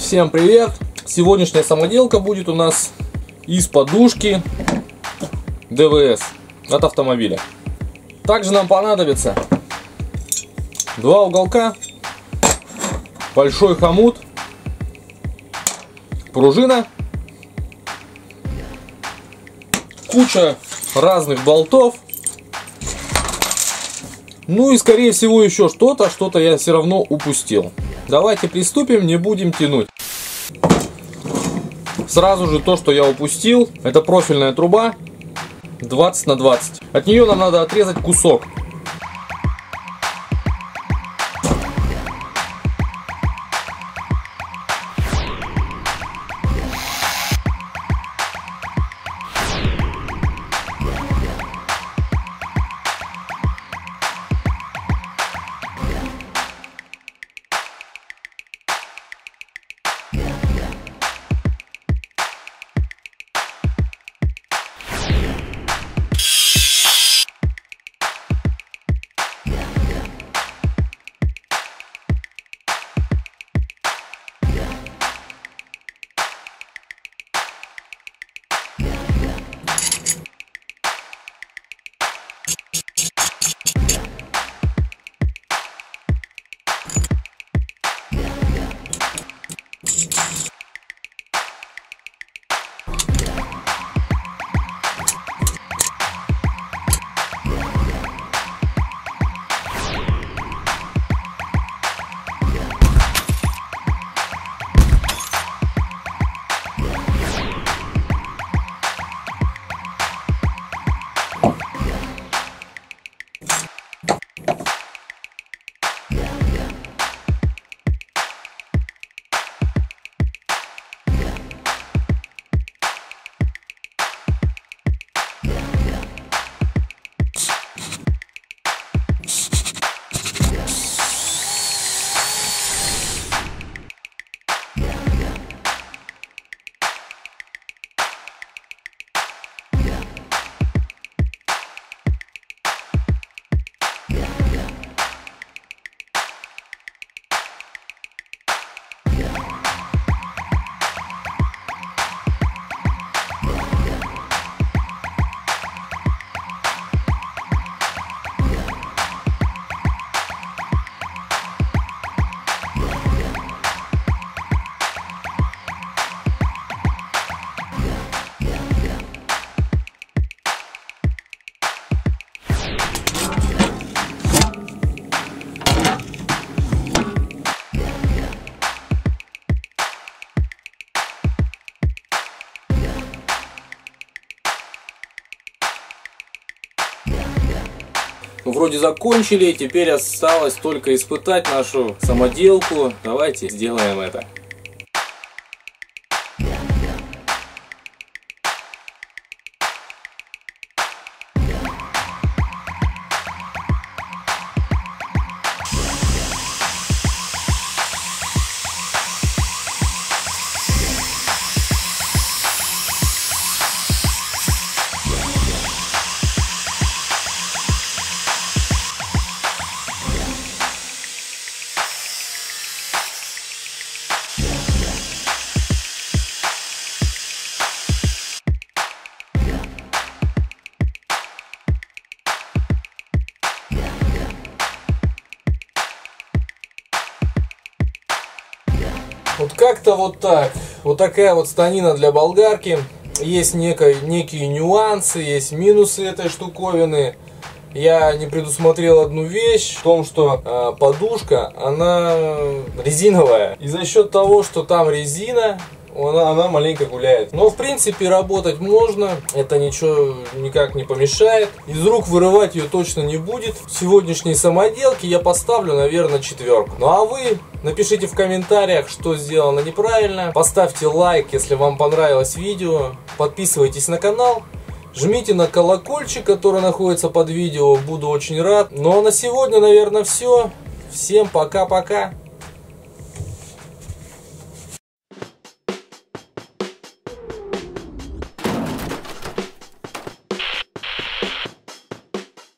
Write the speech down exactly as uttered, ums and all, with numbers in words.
Всем привет! Сегодняшняя самоделка будет у нас из подушки дэ вэ эс от автомобиля. Также нам понадобится два уголка, большой хомут, пружина, куча разных болтов, ну и скорее всего еще что-то, что-то я все равно упустил. Давайте приступим, не будем тянуть. Сразу же то, что я упустил, это профильная труба двадцать на двадцать. От нее нам надо отрезать кусок. Вроде закончили, теперь осталось только испытать нашу самоделку. Давайте сделаем это. Вот как-то вот так. Вот такая вот станина для болгарки. Есть некие, некие нюансы, есть минусы этой штуковины. Я не предусмотрел одну вещь, в том, что э, подушка, она резиновая. И за счет того, что там резина, она, она маленько гуляет. Но в принципе работать можно, это ничего никак не помешает. Из рук вырывать ее точно не будет. В сегодняшней самоделке я поставлю, наверное, четверку. Ну а вы напишите в комментариях, что сделано неправильно. Поставьте лайк, если вам понравилось видео. Подписывайтесь на канал. Жмите на колокольчик, который находится под видео. Буду очень рад. Ну а на сегодня, наверное, все. Всем пока-пока.